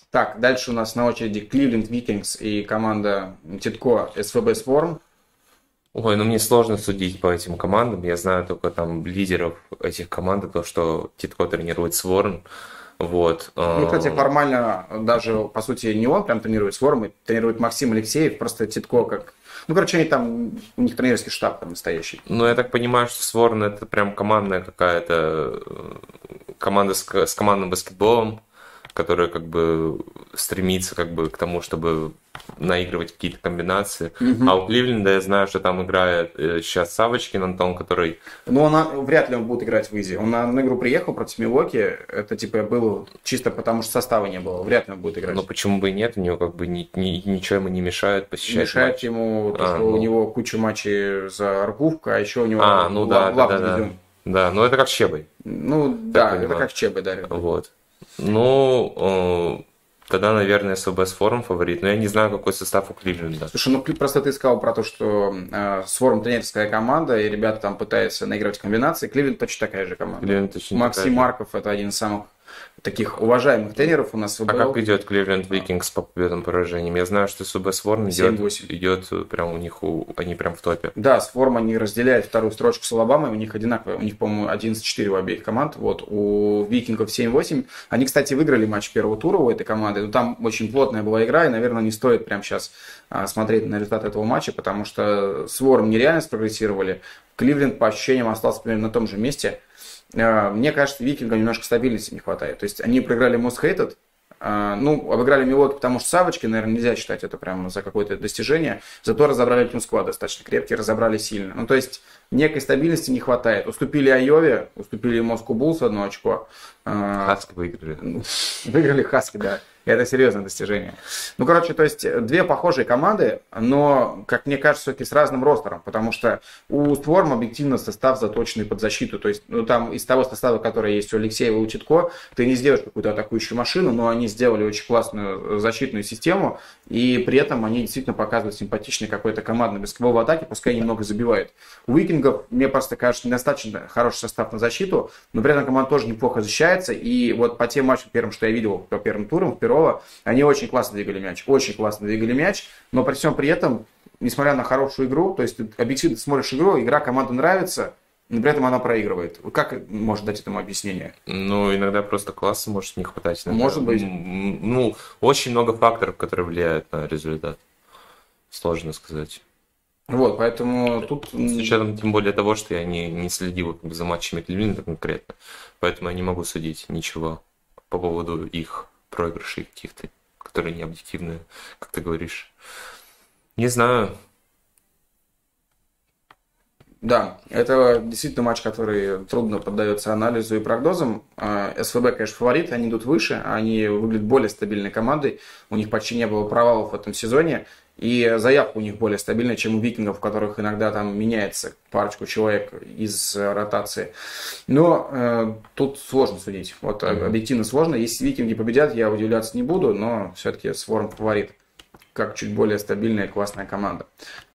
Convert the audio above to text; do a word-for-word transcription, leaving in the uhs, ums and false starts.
Так, дальше у нас на очереди Cleveland Vikings и команда Титко эс вэ бэ Swarm. Ой, ну мне сложно судить по этим командам. Я знаю только там лидеров этих команд, то, что Титко тренирует Сворн. Вот. Ну, кстати, э, формально даже, по сути, не он прям тренирует Swarm, тренирует Максим Алексеев, просто Титко как... Ну, короче, они там, у них тренерский штаб там настоящий. Ну, я так понимаю, что Сворн это прям командная какая-то э, команда с, ко- с командным баскетболом, которая как бы стремится как бы к тому, чтобы наигрывать какие-то комбинации. Мгм. А у Кливленда я знаю, что там играет э, сейчас Савочкин Антон, который... Но он, вряд ли он будет играть в Изи. Он на, на игру приехал против Милоки, это типа было чисто потому, что состава не было. Вряд ли он будет играть. Ну почему бы и нет, у него как бы ни- ни- ничего ему не мешает посещать Мешает матч. ему то, А, что у ну. него куча матчей за Архувка, а еще у него А, ну да, лав, да, лав да, да. дивизион. Да, ну это как Щебой. Ну да, это понимаю. как Чебы, да. Вот. Ну, э, тогда, наверное, эс вэ бэ Сворм фаворит. Но я не знаю, какой состав у Кливленда. Слушай, ну просто ты сказал про то, что э, Сворм тренерская команда, и ребята там пытаются наигрывать комбинации. Кливленд точно такая же команда. Кливленд точно Максим такая же. Марков это один из самых таких уважаемых тренеров у нас в А ФБЛ. как идет Кливленд Викингс по победам поражениям? Я знаю, что эс вэ бэ Сворм идет, семь-восемь. идет прям у них, у- они прям в топе. Да, с Форм они разделяют вторую строчку с Алабамой, у них одинаково, у них, по-моему, одиннадцать четыре у обеих команд, вот, у Викингов семь-восемь. Они, кстати, выиграли матч первого тура у этой команды, но там очень плотная была игра, и, наверное, не стоит прямо сейчас а, смотреть на результат этого матча, потому что с Ворм нереально спрогрессировали, Кливленд, по ощущениям, остался примерно на том же месте. А, Мне кажется, Викингам немножко стабильности не хватает, то есть они проиграли Most Hated. А, Ну, обыграли Милоки, потому что Савочки, наверное, нельзя считать это прямо за какое-то достижение. Зато разобрали Team Squad достаточно крепкий, разобрали сильно. Ну, то есть, некой стабильности не хватает. Уступили Айове, уступили Москву Буллс одно очко. А, Хаски выиграли. ну, Выиграли Хаски, да. И это серьезное достижение. Ну, короче, то есть, две похожие команды, но, как мне кажется, все-таки с разным ростером, потому что у Створм объективно состав заточенный под защиту. То есть, ну, там из того состава, который есть у Алексеева и у Титко, ты не сделаешь какую-то атакующую машину, но они сделали очень классную защитную систему, и при этом они действительно показывают симпатичный какой-то командный баскетбол в атаке, пускай немного забивает. У Викингов, мне просто кажется, недостаточно хороший состав на защиту, но при этом команда тоже неплохо защищается, и вот по тем матчам первым, что я видел по первым турам, в Перово, они очень классно двигали мяч, очень классно двигали мяч, но при всем при этом, несмотря на хорошую игру, то есть ты объективно смотришь игру, игра команды нравится, но при этом она проигрывает. Как можно дать этому объяснение? Ну, иногда просто класса может не хватать. иногда. Может быть. М, Ну, очень много факторов, которые влияют на результат. Сложно сказать. Вот, поэтому тут... С учетом тем более того, что я не, не следил как бы за матчами Кливленда конкретно. Поэтому я не могу судить ничего по поводу их проигрышей каких-то, которые не объективные, как ты говоришь. Не знаю. Да, это действительно матч, который трудно поддается анализу и прогнозам. А, эс вэ бэ, конечно, фаворит, они идут выше, они выглядят более стабильной командой, у них почти не было провалов в этом сезоне, и заявка у них более стабильная, чем у Викингов, у которых иногда там меняется парочку человек из э, ротации. Но э, тут сложно судить, вот Мгм. объективно сложно. Если Викинги победят, я удивляться не буду, но все-таки Сворм фаворит, как чуть более стабильная и классная команда.